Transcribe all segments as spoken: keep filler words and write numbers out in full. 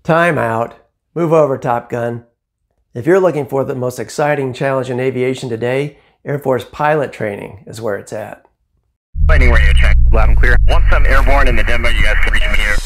Time out. Move over, Top Gun. If you're looking for the most exciting challenge in aviation today, Air Force pilot training is where it's at. Landing radio check, loud and clear. Once I'm airborne in the demo, you guys can reach me here.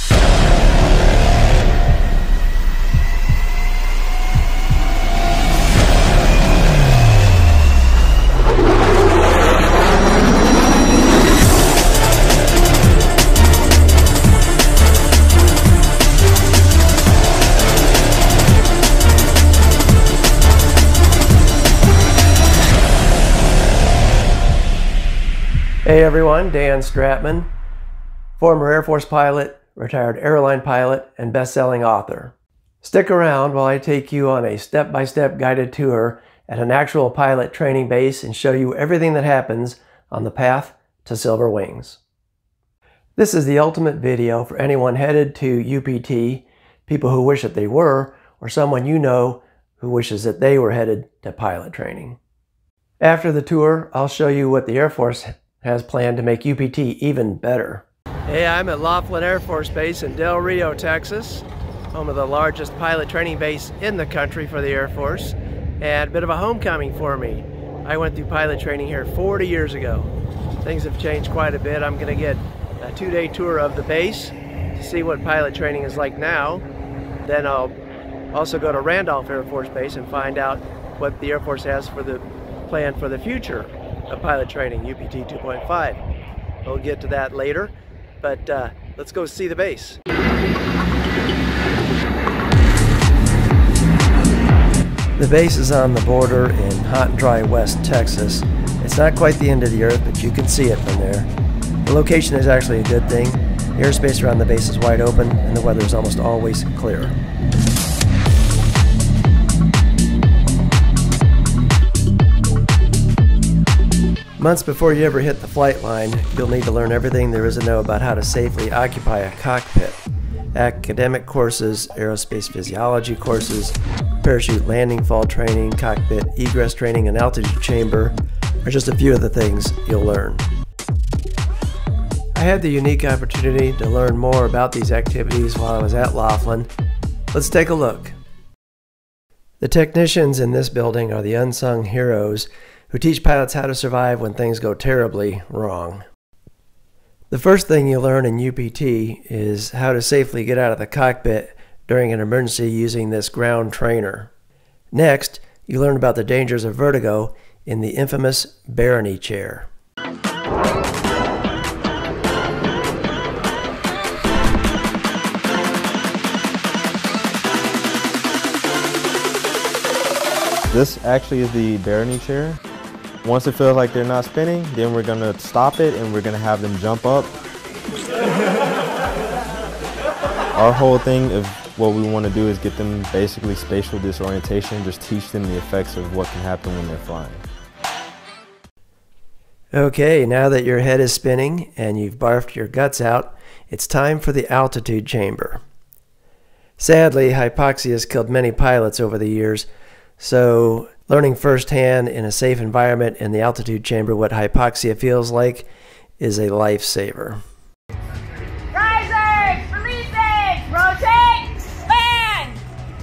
Hey everyone, Dan Stratman, former Air Force pilot, retired airline pilot, and best-selling author. Stick around while I take you on a step-by-step guided tour at an actual pilot training base and show you everything that happens on the path to silver wings. This is the ultimate video for anyone headed to U P T, people who wish that they were, or someone you know who wishes that they were headed to pilot training. After the tour, I'll show you what the Air Force has planned to make U P T even better. Hey, I'm at Laughlin Air Force Base in Del Rio, Texas, home of the largest pilot training base in the country for the Air Force, and a bit of a homecoming for me. I went through pilot training here forty years ago. Things have changed quite a bit. I'm going to get a two-day tour of the base to see what pilot training is like now. Then I'll also go to Randolph Air Force Base and find out what the Air Force has for the plan for the future of pilot training, U P T two point five. We'll get to that later, but uh, let's go see the base. The base is on the border in hot and dry West Texas. It's not quite the end of the earth, but you can see it from there. The location is actually a good thing. The airspace around the base is wide open, and the weather is almost always clear. Months before you ever hit the flight line, you'll need to learn everything there is to know about how to safely occupy a cockpit. Academic courses, aerospace physiology courses, parachute landing fall training, cockpit egress training, and altitude chamber are just a few of the things you'll learn. I had the unique opportunity to learn more about these activities while I was at Laughlin. Let's take a look. The technicians in this building are the unsung heroes who teach pilots how to survive when things go terribly wrong. The first thing you learn in U P T is how to safely get out of the cockpit during an emergency using this ground trainer. Next, you learn about the dangers of vertigo in the infamous Barony chair. This actually is the Barony chair. Once it feels like they're not spinning, then we're gonna stop it and we're gonna have them jump up. Our whole thing of what we wanna do is get them basically spatial disorientation, just teach them the effects of what can happen when they're flying. Okay, now that your head is spinning and you've barfed your guts out, it's time for the altitude chamber. Sadly, hypoxia has killed many pilots over the years, so learning firsthand in a safe environment in the altitude chamber what hypoxia feels like is a lifesaver. Risers, releasing, rotate, land!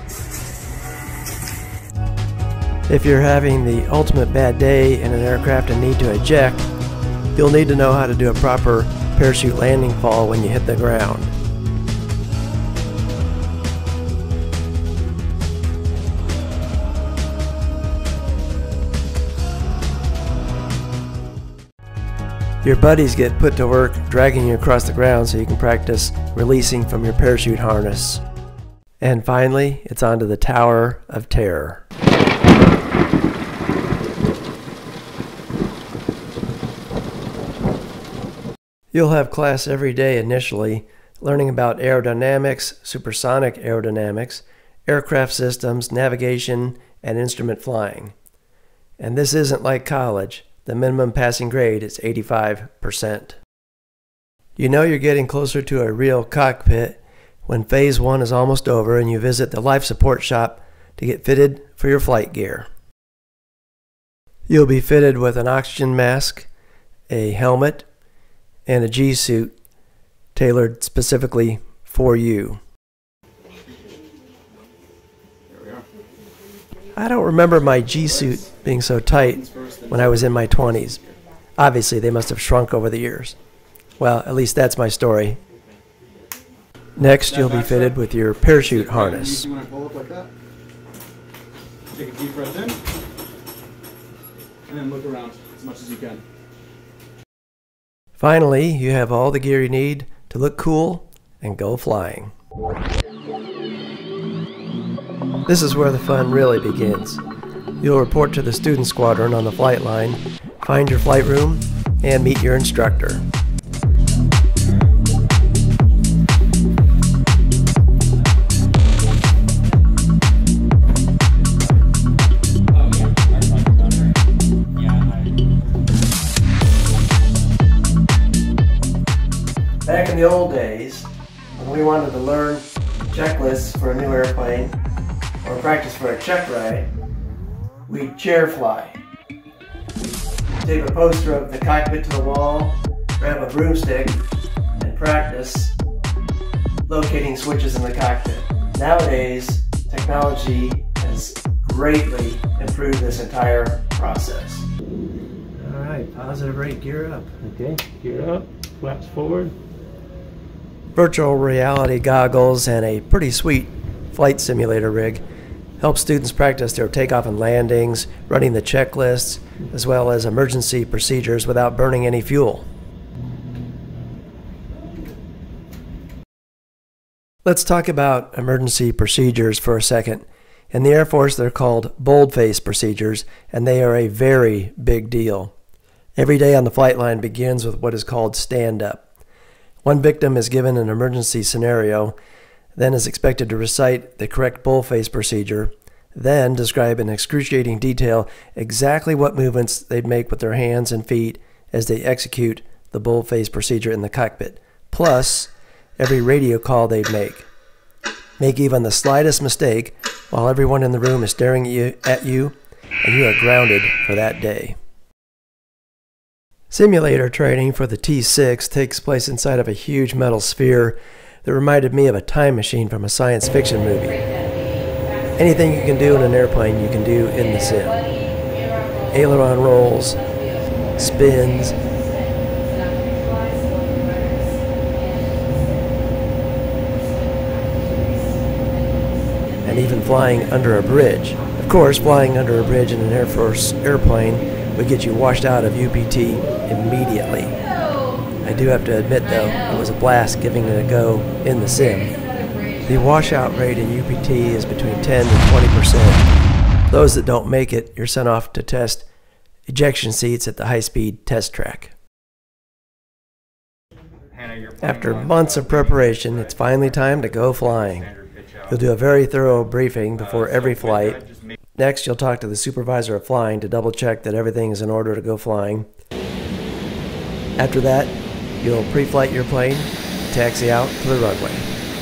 If you're having the ultimate bad day in an aircraft and need to eject, you'll need to know how to do a proper parachute landing fall when you hit the ground. Your buddies get put to work dragging you across the ground so you can practice releasing from your parachute harness. And finally, it's on to the Tower of Terror. You'll have class every day initially, learning about aerodynamics, supersonic aerodynamics, aircraft systems, navigation, and instrument flying. And this isn't like college. The minimum passing grade is eighty-five percent. You know you're getting closer to a real cockpit when phase one is almost over and you visit the life support shop to get fitted for your flight gear. You'll be fitted with an oxygen mask, a helmet, and a G-suit tailored specifically for you. I don't remember my G-suit being so tight when I was in my twenties. Obviously, they must have shrunk over the years. Well, at least that's my story. Next, you'll be fitted with your parachute harness. You want to pull up like that? Take a deep breath in, and then look around as much as you can. Finally, you have all the gear you need to look cool and go flying. This is where the fun really begins. You'll report to the student squadron on the flight line, find your flight room, and meet your instructor. Back in the old days, when we wanted to learn checklists for a new airplane or practice for a check ride, we'd chair fly. Tape a poster of the cockpit to the wall, grab a broomstick, and practice locating switches in the cockpit. Nowadays, technology has greatly improved this entire process. All right, positive rate, gear up. Okay, gear up, flaps forward. Virtual reality goggles and a pretty sweet flight simulator rig help students practice their takeoff and landings, running the checklists, as well as emergency procedures without burning any fuel. Let's talk about emergency procedures for a second. In the Air Force, they're called boldface procedures, and they are a very big deal. Every day on the flight line begins with what is called stand-up. One victim is given an emergency scenario, then is expected to recite the correct boldface procedure, then describe in excruciating detail exactly what movements they'd make with their hands and feet as they execute the boldface procedure in the cockpit, plus every radio call they'd make. Make even the slightest mistake while everyone in the room is staring at you, at you and you are grounded for that day. Simulator training for the T six takes place inside of a huge metal sphere that reminded me of a time machine from a science fiction movie. Anything you can do in an airplane, you can do in the sim. Aileron rolls, spins, and even flying under a bridge. Of course, flying under a bridge in an Air Force airplane would get you washed out of U P T immediately. I do have to admit though, it was a blast giving it a go in the sim. The washout rate in U P T is between ten and twenty percent. Those that don't make it, you're sent off to test ejection seats at the high-speed test track. After months of preparation, it's finally time to go flying. You'll do a very thorough briefing before every flight. Next, you'll talk to the supervisor of flying to double check that everything is in order to go flying. After that, you'll pre-flight your plane, taxi out to the runway.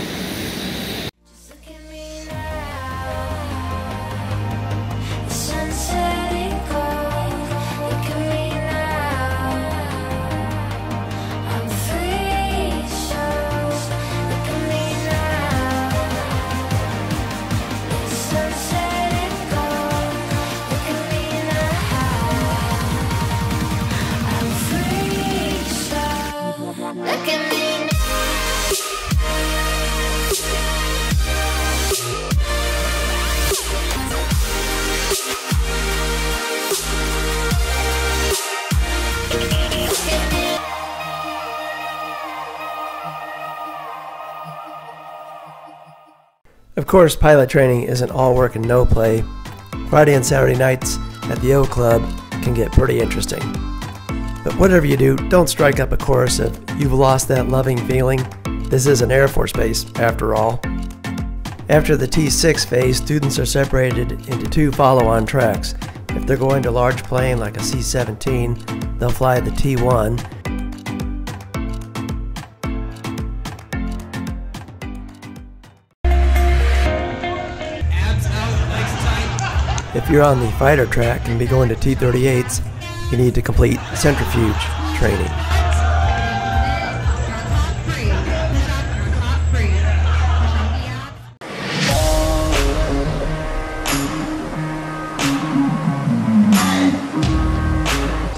Of course, pilot training isn't all work and no play. Friday and Saturday nights at the O Club can get pretty interesting. But whatever you do, don't strike up a chorus of "You've lost that loving feeling." This is an Air Force base, after all. After the T six phase, students are separated into two follow-on tracks. If they're going to large plane like a C seventeen, they'll fly the T one. If you're on the fighter track and be going to T thirty-eights, you need to complete centrifuge training.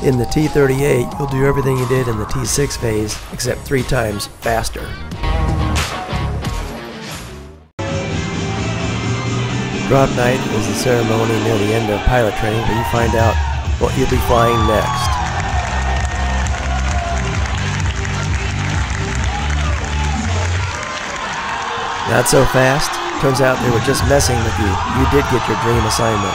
In the T thirty-eight, you'll do everything you did in the T six phase, except three times faster. Drop night is a ceremony near the end of pilot training where you find out what you'll be flying next. Not so fast. Turns out they were just messing with you. You did get your dream assignment.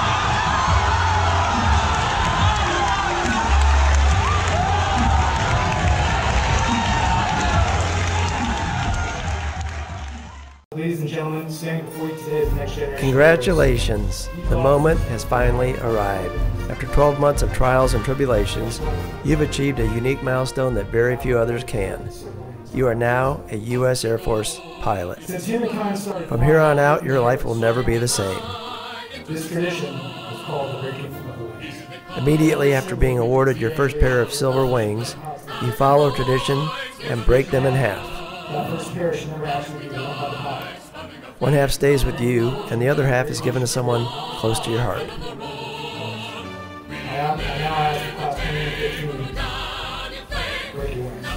Ladies and gentlemen, standing before you today is the next generation. Congratulations! The moment has finally arrived. After twelve months of trials and tribulations, you've achieved a unique milestone that very few others can. You are now a U S Air Force pilot. From here on out, your life will never be the same. This tradition is called the breaking of the wings. Immediately after being awarded your first pair of silver wings, you follow tradition and break them in half. That first pair should never actually be worn by the pilot. One half stays with you, and the other half is given to someone close to your heart. I now ask the class twenty and fifteen, break your wings.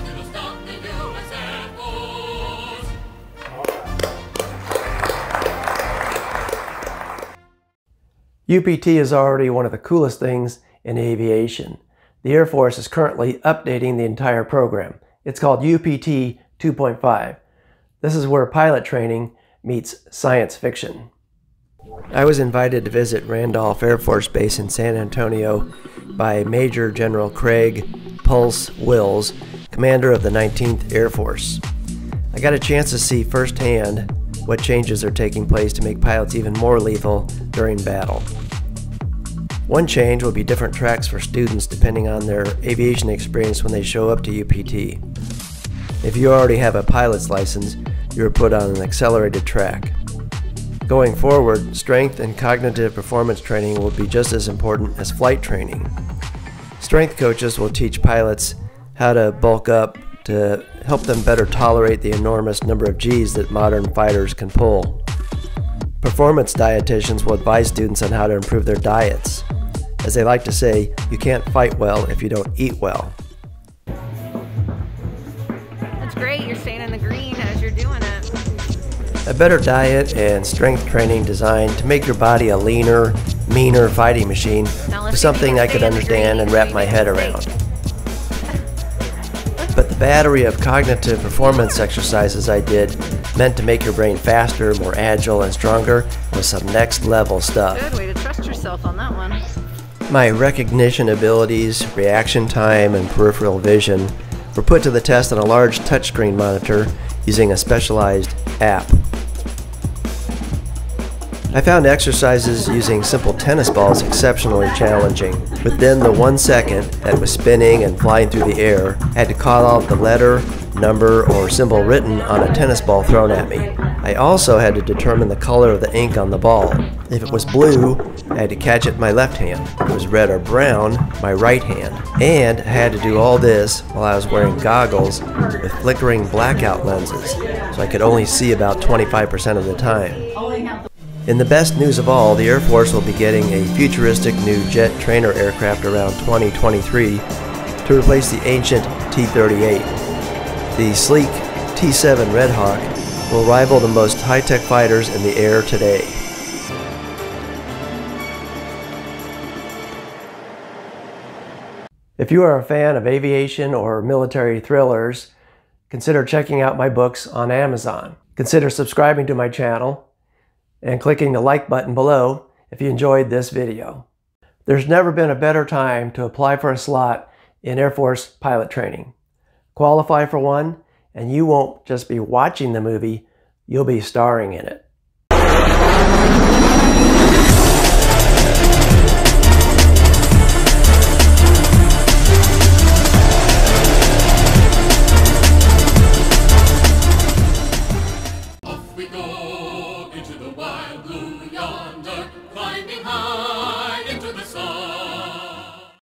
U P T is already one of the coolest things in aviation. The Air Force is currently updating the entire program. It's called U P T two point five. This is where pilot training meets science fiction. I was invited to visit Randolph Air Force Base in San Antonio by Major General Craig Pulse Wills, commander of the nineteenth Air Force. I got a chance to see firsthand what changes are taking place to make pilots even more lethal during battle. One change will be different tracks for students depending on their aviation experience when they show up to U P T. If you already have a pilot's license, you are put on an accelerated track. Going forward, strength and cognitive performance training will be just as important as flight training. Strength coaches will teach pilots how to bulk up to help them better tolerate the enormous number of G's that modern fighters can pull. Performance dietitians will advise students on how to improve their diets. As they like to say, you can't fight well if you don't eat well. That's great. You're staying in the green as you're doing it. A better diet and strength training designed to make your body a leaner, meaner fighting machine was something I could understand and wrap my head around. But the battery of cognitive performance exercises I did meant to make your brain faster, more agile, and stronger was some next level stuff. Good way to trust yourself on that one. My recognition abilities, reaction time, and peripheral vision were put to the test on a large touchscreen monitor using a specialized app. I found exercises using simple tennis balls exceptionally challenging. Within the one second that was spinning and flying through the air, I had to call out the letter, number, or symbol written on a tennis ball thrown at me. I also had to determine the color of the ink on the ball. If it was blue, I had to catch it in my left hand. If it was red or brown, my right hand. And I had to do all this while I was wearing goggles with flickering blackout lenses, so I could only see about twenty-five percent of the time. In the best news of all, the Air Force will be getting a futuristic new jet trainer aircraft around twenty twenty-three to replace the ancient T thirty-eight. The sleek T seven Red Hawk will rival the most high-tech fighters in the air today. If you are a fan of aviation or military thrillers, consider checking out my books on Amazon. Consider subscribing to my channel and clicking the like button below if you enjoyed this video. There's never been a better time to apply for a slot in Air Force pilot training. Qualify for one, and you won't just be watching the movie, you'll be starring in it.